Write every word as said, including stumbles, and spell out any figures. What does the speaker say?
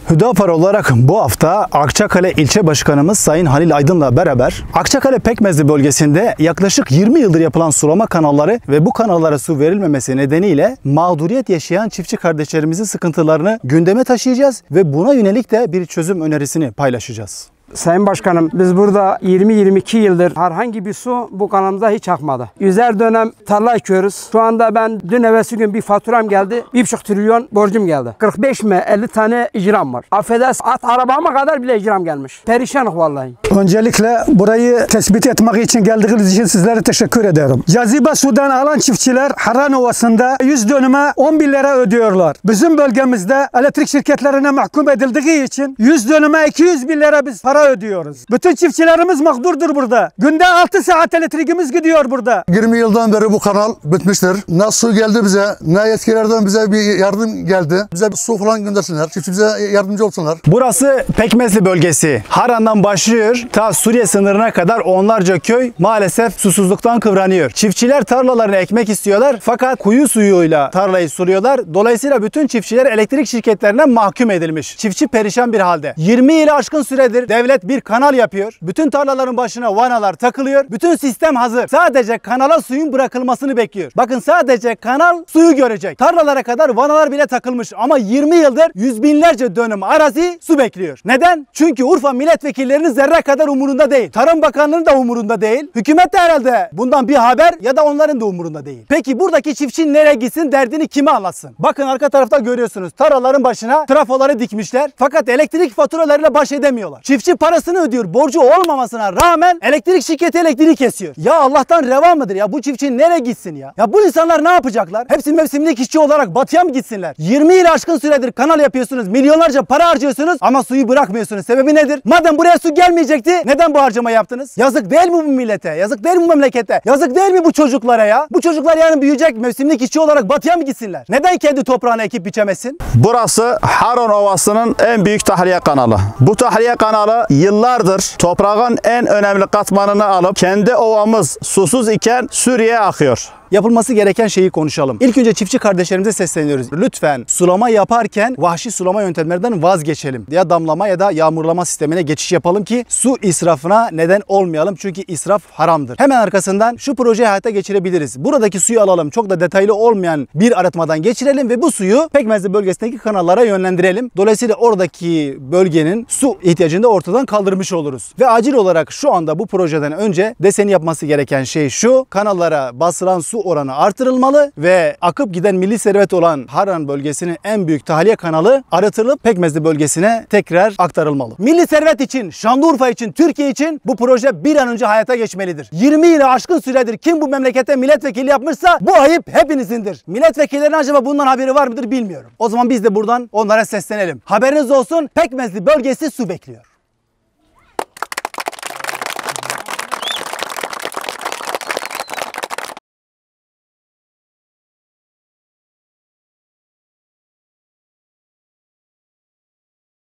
Hüdapar olarak bu hafta Akçakale İlçe Başkanımız Sayın Halil Aydın'la beraber Akçakale Pekmezli bölgesinde yaklaşık yirmi yıldır yapılan sulama kanalları ve bu kanallara su verilmemesi nedeniyle mağduriyet yaşayan çiftçi kardeşlerimizin sıkıntılarını gündeme taşıyacağız ve buna yönelik de bir çözüm önerisini paylaşacağız. Sayın Başkanım, biz burada yirmi yirmi iki yıldır herhangi bir su bu kanalımıza hiç akmadı. Yüzer dönem tarla ekiyoruz. Şu anda ben dün evvelsi gün bir faturam geldi. bir buçuk trilyon borcum geldi. kırk beş mi elli tane icram var. Affedersin, at arabama kadar bile icram gelmiş. Perişanlık vallahi. Öncelikle burayı tespit etmek için geldiğiniz için sizlere teşekkür ederim. Cazibe sudan alan çiftçiler Harran Ovası'nda yüz dönüme on bin lira ödüyorlar. Bizim bölgemizde elektrik şirketlerine mahkum edildiği için yüz dönüme iki yüz bin lira biz para ödüyoruz. Bütün çiftçilerimiz mağdurdur burada. Günde altı saat elektriğimiz gidiyor burada. yirmi yıldan beri bu kanal bitmiştir. Ne su geldi bize, ne yetkilerden bize bir yardım geldi. Bize bir su falan göndersinler. Çiftçimize yardımcı olsunlar. Burası Pekmezli bölgesi. Harran'dan başlıyor, ta Suriye sınırına kadar onlarca köy maalesef susuzluktan kıvranıyor. Çiftçiler tarlalarını ekmek istiyorlar fakat kuyu suyuyla tarlayı suluyorlar. Dolayısıyla bütün çiftçiler elektrik şirketlerine mahkum edilmiş. Çiftçi perişan bir halde. yirmi yılı aşkın süredir devlet bir kanal yapıyor. Bütün tarlaların başına vanalar takılıyor. Bütün sistem hazır. Sadece kanala suyun bırakılmasını bekliyor. Bakın sadece kanal suyu görecek. Tarlalara kadar vanalar bile takılmış ama yirmi yıldır yüz binlerce dönüm arazi su bekliyor. Neden? Çünkü Urfa milletvekillerinin zerre kadar umurunda değil. Tarım Bakanlığı'nın da umurunda değil. Hükümet de herhalde bundan bir haber ya da onların da umurunda değil. Peki buradaki çiftçi nereye gitsin, derdini kime anlatsın? Bakın arka tarafta görüyorsunuz. Tarlaların başına trafoları dikmişler. Fakat elektrik faturalarıyla baş edemiyorlar. Çiftçi parasını ödüyor. Borcu olmamasına rağmen elektrik şirketi elektriği kesiyor. Ya Allah'tan reva mıdır ya? Bu çiftçi nereye gitsin ya? Ya bu insanlar ne yapacaklar? Hepsi mevsimlik işçi olarak batıya mı gitsinler? yirmi yıl aşkın süredir kanal yapıyorsunuz. Milyonlarca para harcıyorsunuz ama suyu bırakmıyorsunuz. Sebebi nedir? Madem buraya su gelmeyecekti neden bu harcama yaptınız? Yazık değil mi bu millete? Yazık değil mi bu memlekete? Yazık değil mi bu çocuklara ya? Bu çocuklar yarın büyüyecek, mevsimlik işçi olarak batıya mı gitsinler? Neden kendi toprağına ekip biçemesin? Burası Harran Ovası'nın en büyük tahliye kanalı. Bu tahliye kanalı yıllardır toprağın en önemli katmanını alıp kendi ovamız susuz iken Suriye'ye akıyor. Yapılması gereken şeyi konuşalım. İlk önce çiftçi kardeşlerimize sesleniyoruz. Lütfen sulama yaparken vahşi sulama yöntemlerinden vazgeçelim. Ya damlama ya da yağmurlama sistemine geçiş yapalım ki su israfına neden olmayalım. Çünkü israf haramdır. Hemen arkasından şu projeyi hayata geçirebiliriz. Buradaki suyu alalım. Çok da detaylı olmayan bir arıtmadan geçirelim ve bu suyu Pekmezli bölgesindeki kanallara yönlendirelim. Dolayısıyla oradaki bölgenin su ihtiyacını da ortadan kaldırmış oluruz. Ve acil olarak şu anda bu projeden önce DESE'nin yapması gereken şey şu: kanallara basılan su oranı artırılmalı ve akıp giden milli servet olan Harran bölgesinin en büyük tahliye kanalı arıtılıp Pekmezli bölgesine tekrar aktarılmalı. Milli servet için, Şanlıurfa için, Türkiye için bu proje bir an önce hayata geçmelidir. yirmi yılı aşkın süredir kim bu memlekete milletvekili yapmışsa bu ayıp hepinizindir. Milletvekillerinin acaba bundan haberi var mıdır bilmiyorum. O zaman biz de buradan onlara seslenelim. Haberiniz olsun, Pekmezli bölgesi su bekliyor.